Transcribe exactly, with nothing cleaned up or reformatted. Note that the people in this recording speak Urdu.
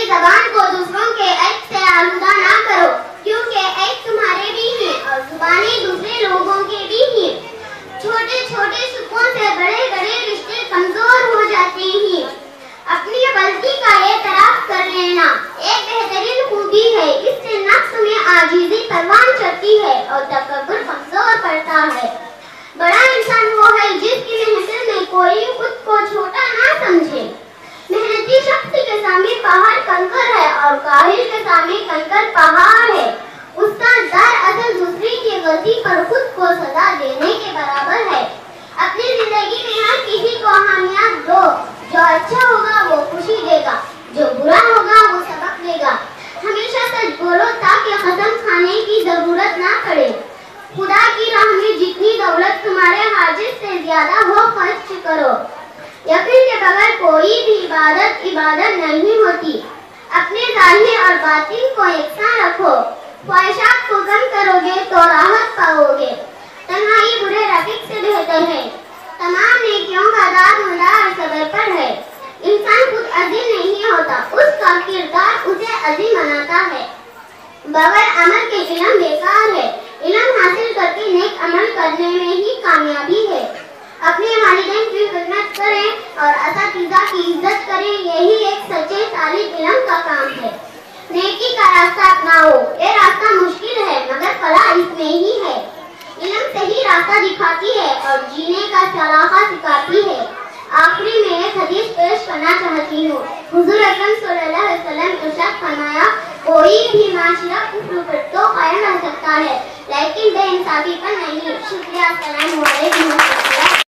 زبان کو دوسروں کے عیب سے آلودہ نہ کرو، کیونکہ عیب تمہارے بھی ہیں اور زبانیں دوسرے لوگوں کے بھی ہیں۔ چھوٹے چھوٹے سکوں سے بڑے بڑے رشتے کمزور ہو جاتے ہیں۔ اپنی غلطی کا اعتراف کر لینا ایک بہترین خوبی ہے، اس سے نفس میں عاجزی پروان چڑھتی ہے اور تکبر کمزور پڑتا ہے۔ بڑا انسان وہ ہے جس کی محنت میں کوئی خود کو چھوٹا نہ سمجھے۔ محنتی شخص کے سامنے پہاڑ کنکر ہے اور کاہل کے سامنے کنکر پہاڑ ہے۔ اس کا دراصل دوسری کی غلطی پر خود کو سزا دینے کے برابر ہے۔ اپنی زندگی میں ہر کسی کو اہمیت دو، جو اچھا ہوگا وہ خوشی دے گا، جو برا ہوگا وہ سبق دے گا۔ ہمیشہ سچ بولو تاکہ قسم کھانے کی ضرورت نہ پڑے۔ خدا کی راہ میں جتنی دولت تمہارے حاجت سے زیادہ ہو خرچ کرو۔ یقین کے بغیر کوئی بھی عبادت عبادت نہیں ہوتی۔ اپنے ظاہر اور باطن کو یکساں رکھو۔ خواہشات کو کم کرو گے تو راحت پاؤ گے۔ تنہائی برے رفیق سے بہتر ہے۔ تمام نیکیوں کا دار مدار صبر پر ہے۔ انسان خود عظیم نہیں ہوتا، اس کا کردار اسے عظیم بناتا ہے۔ بغیر عمل کے علم بیکار ہے۔ علم حاصل کر کے نیک عمل کرنے میں ہی کامیابی ہے۔ اپنے والدین کی خدمت کریں اور اساتذہ کی عزت کریں، یہی ایک سچے طالب علم کا کام ہے۔ نیکی کا راستہ اپناؤ، یہ راستہ مشکل ہے مگر فلاح اس میں ہی ہے۔ علم صحیح راستہ دکھاتی ہے اور جینے کا سلیقہ سکھاتی ہے۔ آخری میں ایک حدیث پیش کرنا چاہتی ہوں۔ حضور اکرم صلی اللہ علیہ وسلم ارشاد فرمایا، کوئی بھی معاشرہ کفر پر تو قائم رہ سکتا ہے لیکن بے انصافی پر نہیں۔ شکریہ، السلام علیکم۔